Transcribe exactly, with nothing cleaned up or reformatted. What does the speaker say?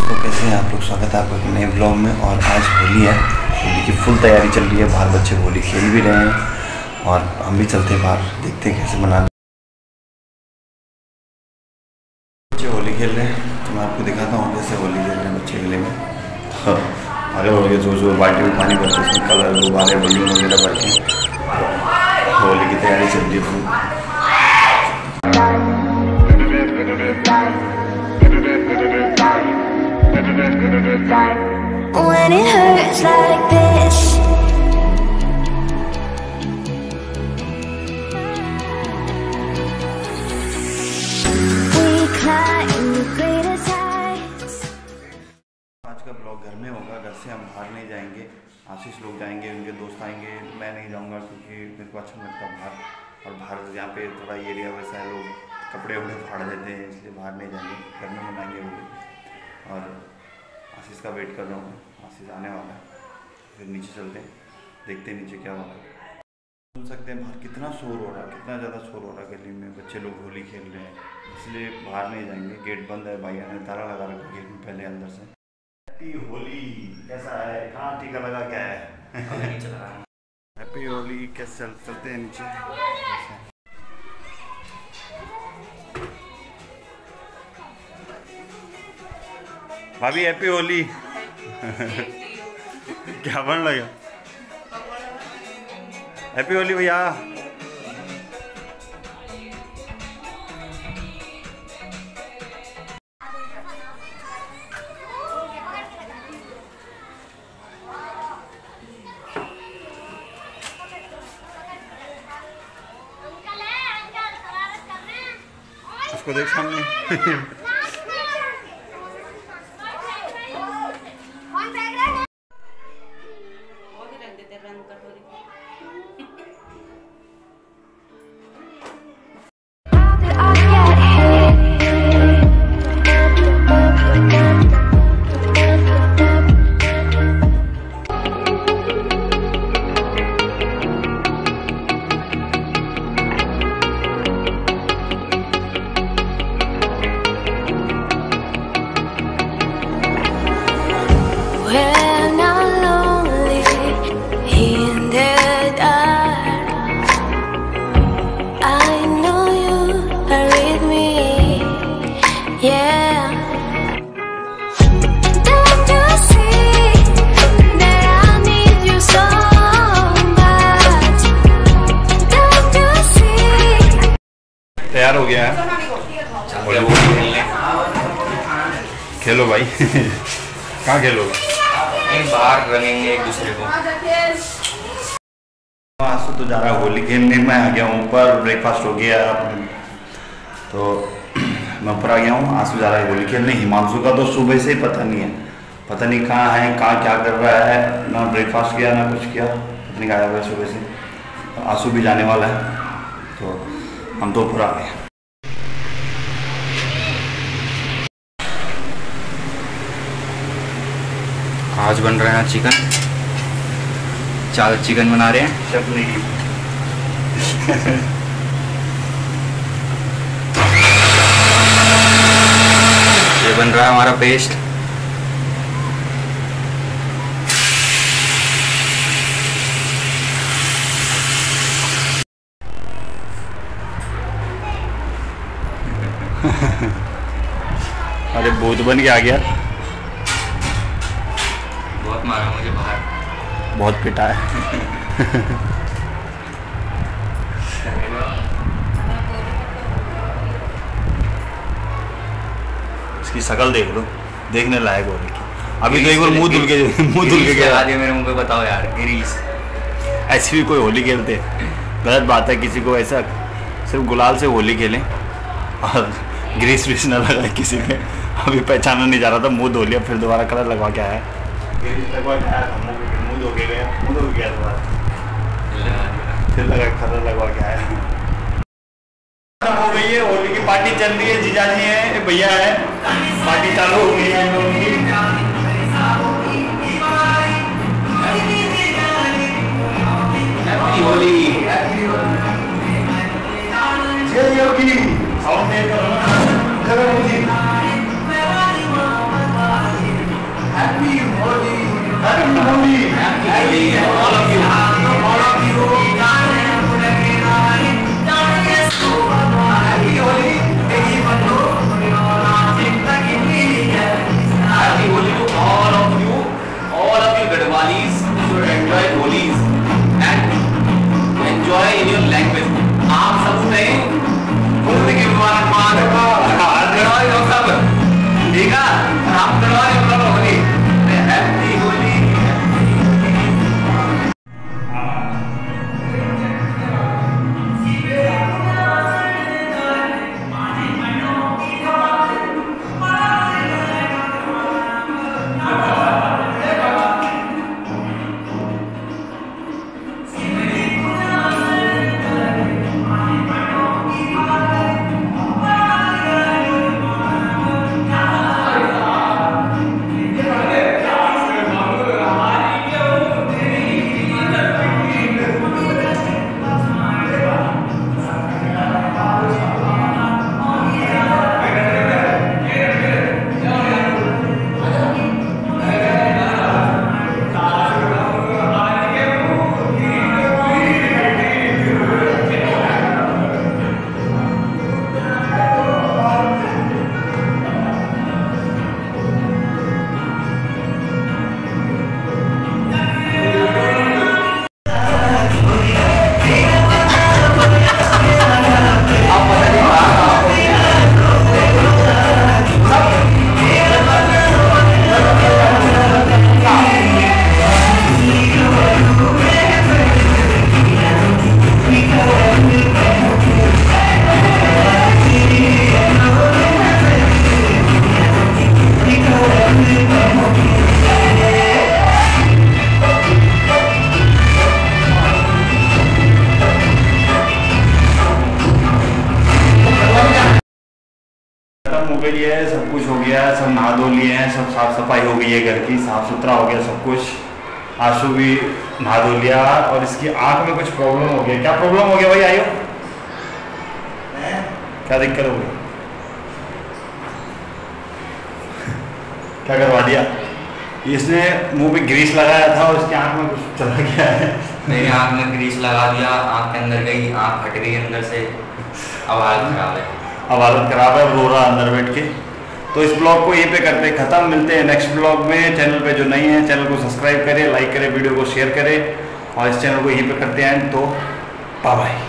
दोस्तों, कैसे हैं आप लोग। स्वागत है आपका एक नए ब्लॉग में। और आज होली है, होली की फुल तैयारी चल रही है। बाहर बच्चे होली खेल भी रहे हैं और हम भी चलते हैं बाहर, देखते हैं कैसे मना। बच्चे होली खेल रहे हैं तो मैं आपको दिखाता हूँ कैसे होली खेल रहे हैं बच्चे गले में। हाँ, आगे हो गया जोर जोर बाल्टी में पानी भरते हैं, उसमें कलर गुब्बारे बलून वगैरह भर के होली की तैयारी चल रही है full. When it hurts like this, we climb the greatest heights. आज का ब्लॉग घर में होगा, घर से हम बाहर नहीं जाएंगे। आशीष लोग जाएंगे, उनके दोस्त आएंगे, मैं नहीं जाऊंगा क्योंकि मेरे को अच्छा लगता है बाहर। और बाहर यहाँ पे थोड़ा एरिया वैसा है, लोग कपड़े वपड़े फाड़ देते हैं, इसलिए बाहर नहीं जाएंगे, घर में मनाएंगे होली। और आशीष का वेट कर रहा हूँ, आशीष आने वाला है, फिर नीचे चलते हैं, देखते हैं नीचे क्या हो रहा है। सुन सकते हैं बाहर कितना शोर हो रहा है, कितना ज़्यादा शोर हो रहा है गली में, बच्चे लोग होली खेल रहे हैं, इसलिए बाहर नहीं जाएंगे। गेट बंद है, भैया ने ताला लगा रखा गेट में पहले अंदर से। हैप्पी होली कैसा है, कहाँ टीका लगा क्या है? हैप्पी होली कैसे चल, चलते हैं नीचे। भाभी हैप्पी होली। क्या बन रहा है? हैप्पी होली भैया। उसको देख सामने। when I'm lonely in the dark, I know you are with me, yeah. Don't you see that I need you so much? Don't you see? तैयार हो गया है, खेलो भाई। कहाँ खेलोगे? बाहर रंगेंगे एक दूसरे को। आंसू तो जा रहा है होली खेलने, मैं आ गया हूँ ऊपर, ब्रेकफास्ट हो गया तो मैं ऊपर आ गया हूँ। आंसू जा रहा है होली खेलने। हिमांशु का तो सुबह से ही पता नहीं है, पता नहीं कहाँ है, कहाँ क्या कर रहा है, ना ब्रेकफास्ट किया ना कुछ किया, पता नहीं गायब है सुबह से। आंसू भी जाने वाला है तो हम तो ऊपर आ गए। आज बन रहा है चिकन, चार चिकन बना रहे हैं चटनी। ये बन रहा है हमारा पेस्ट। अरे भूत बन के आ गया। बहुत मारा मुझे बाहर, बहुत पिटा है। इसकी शक्ल देख लो, देखने लायक हो रही। अभी तो एक बार मुंह धुल के मुंह धुल के गया। मेरे मुंह पे बताओ यार, ग्रीस ऐसी भी कोई होली खेलते, गलत बात है। किसी को ऐसा सिर्फ गुलाल से होली खेलें और ग्रीस व्रीस न लगाए किसी पे। अभी पहचाना नहीं जा रहा था, मुंह धो लिया, फिर दोबारा कलर लगवा के आया। मुंह धो के गया, मुंह धो गया दोबारा, फिर लगा कलर लगवा के आया। हो गई है होली की पार्टी चल रही है, जीजा जी है, भैया है, पार्टी चालू हो गई है लोगों की। Happy Holi, happy Holi. Sound नाम करवा होली हैप्पी होली। हो गई है, सब कुछ हो गया है, सब नहा धो लिए हैं, सब साफ सफाई हो गई है, घर की साफ सुथरा हो गया सब कुछ। आशु भी नहा धो लिया और इसकी आंख में कुछ प्रॉब्लम हो गया। क्या प्रॉब्लम हो गया भाई? आयो क्या दिक्कत हो गई? क्या करवा दिया? इसने मुंह पे ग्रीस लगाया था और इसकी आंख में कुछ चला गया है। मेरी आंख में ग्रीस लगा दिया, आंख के अंदर गई, आंख फट गई अंदर से, अब हालत खराब है। अब हालत खराब है, रो रहा अंदर बैठ के। तो इस ब्लॉग को यहीं पे करते हैं ख़त्म। मिलते हैं नेक्स्ट ब्लॉग में। चैनल पे जो नहीं है चैनल को सब्सक्राइब करें, लाइक करें, वीडियो को शेयर करें और इस चैनल को यहीं पे करते हैं। तो बाय बाय।